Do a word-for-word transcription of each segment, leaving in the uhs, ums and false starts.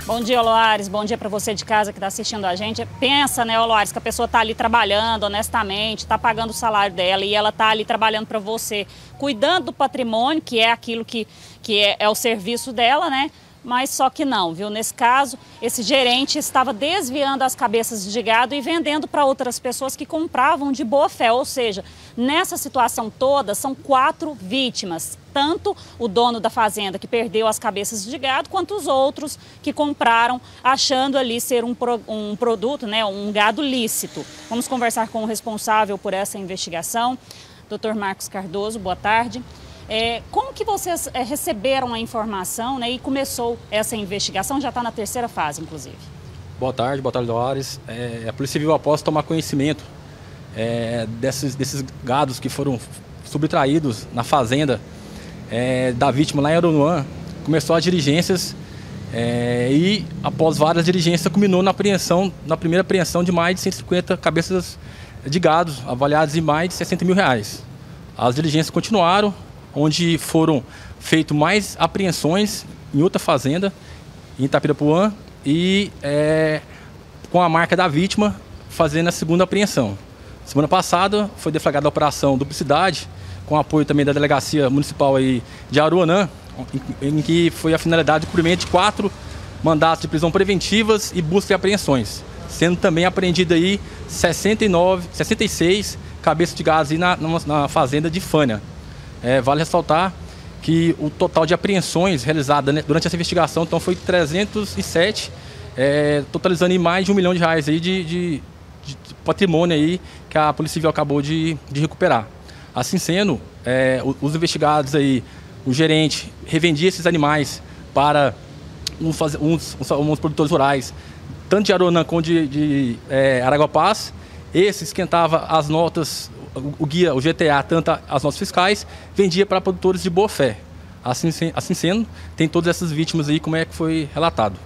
Bom dia, Loares. Bom dia para você de casa que está assistindo a gente. Pensa, né, Loares, que a pessoa está ali trabalhando honestamente, está pagando o salário dela e ela está ali trabalhando para você, cuidando do patrimônio, que é aquilo que, que é, é o serviço dela, né? Mas só que não, viu? Nesse caso, esse gerente estava desviando as cabeças de gado e vendendo para outras pessoas que compravam de boa fé. Ou seja, nessa situação toda, são quatro vítimas. Tanto o dono da fazenda que perdeu as cabeças de gado, quanto os outros que compraram achando ali ser um, pro, um produto, né, um gado lícito. Vamos conversar com o responsável por essa investigação, doutor Marcos Cardoso. Boa tarde. É, como que vocês é, receberam a informação, né, e começou essa investigação? Já está na terceira fase, inclusive. Boa tarde, boa tarde, Loares. É, a Polícia Civil, após tomar conhecimento é, desses, desses gados que foram subtraídos na fazenda é, da vítima lá em Aronuã, começou as diligências é, e, após várias diligências, culminou na apreensão, na primeira apreensão de mais de cento e cinquenta cabeças de gados, avaliadas em mais de sessenta mil reais. As diligências continuaram, onde foram feitas mais apreensões em outra fazenda, em Itapirapuã, e é, com a marca da vítima fazendo a segunda apreensão. Semana passada foi deflagrada a operação Duplicidade, com apoio também da Delegacia Municipal aí de Aruanã, em, em que foi a finalidade de cumprimento de quatro mandatos de prisão preventivas e busca e apreensões, sendo também apreendida aí sessenta e nove, sessenta e seis cabeças de gado aí na, na fazenda de Fânia. É, vale ressaltar que o total de apreensões realizadas, né, durante essa investigação então, foi trezentos e sete, é, totalizando em mais de um milhão de reais aí de, de, de patrimônio aí que a Polícia Civil acabou de, de recuperar. Assim sendo, é, os investigados aí, o gerente revendia esses animais para uns, uns, uns produtores rurais, tanto de Aruanã quanto de, de é, Araguapaz. Esse esquentava as notas, o guia, o G T A, tanto as notas fiscais, vendia para produtores de boa fé. Assim, assim sendo, tem todas essas vítimas aí, como é que foi relatado.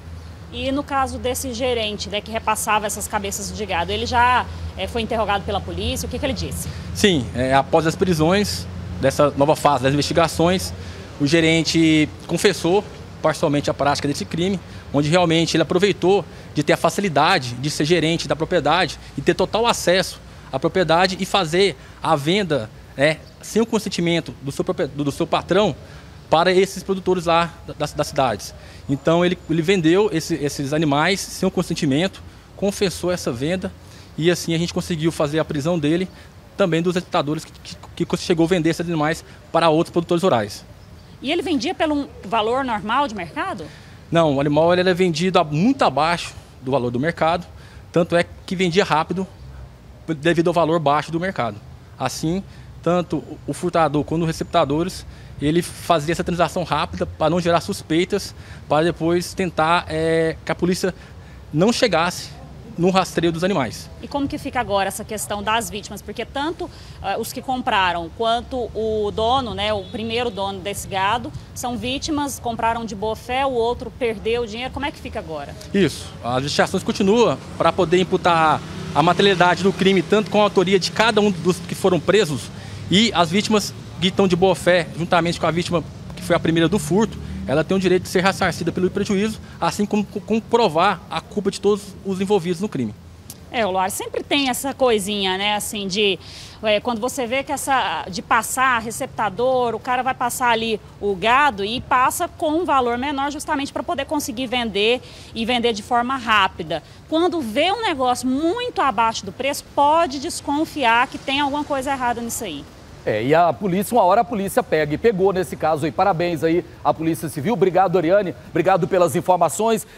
E no caso desse gerente, né, que repassava essas cabeças de gado, ele já é, foi interrogado pela polícia? O que, que ele disse? Sim, é, após as prisões, dessa nova fase das investigações, o gerente confessou parcialmente a prática desse crime, onde realmente ele aproveitou de ter a facilidade de ser gerente da propriedade e ter total acesso à propriedade e fazer a venda, né, sem o consentimento do seu, do seu patrão para esses produtores lá das, das cidades. Então ele, ele vendeu esse, esses animais sem o consentimento, confessou essa venda e assim a gente conseguiu fazer a prisão dele, também dos executadores que, que, que chegou a vender esses animais para outros produtores rurais. E ele vendia pelo valor normal de mercado? Não, o animal ele era vendido muito abaixo do valor do mercado, tanto é que vendia rápido devido ao valor baixo do mercado. Assim, tanto o furtador quanto os receptadores, ele fazia essa transação rápida para não gerar suspeitas, para depois tentar é, que a polícia não chegasse no rastreio dos animais. E como que fica agora essa questão das vítimas? Porque tanto uh, os que compraram quanto o dono, né, o primeiro dono desse gado, são vítimas, compraram de boa fé, o outro perdeu o dinheiro. Como é que fica agora? Isso, as investigações continuam para poder imputar a materialidade do crime, tanto com a autoria de cada um dos que foram presos e as vítimas que estão de boa fé, juntamente com a vítima que foi a primeira do furto, ela tem o direito de ser ressarcida pelo prejuízo, assim como comprovar a culpa de todos os envolvidos no crime. É, o Loares, sempre tem essa coisinha, né, assim, de é, quando você vê que essa, de passar receptador, o cara vai passar ali o gado e passa com um valor menor justamente para poder conseguir vender e vender de forma rápida. Quando vê um negócio muito abaixo do preço, pode desconfiar que tem alguma coisa errada nisso aí. É, e a polícia, uma hora a polícia pega e pegou nesse caso aí. Parabéns aí à Polícia Civil. Obrigado, Ariane. Obrigado pelas informações.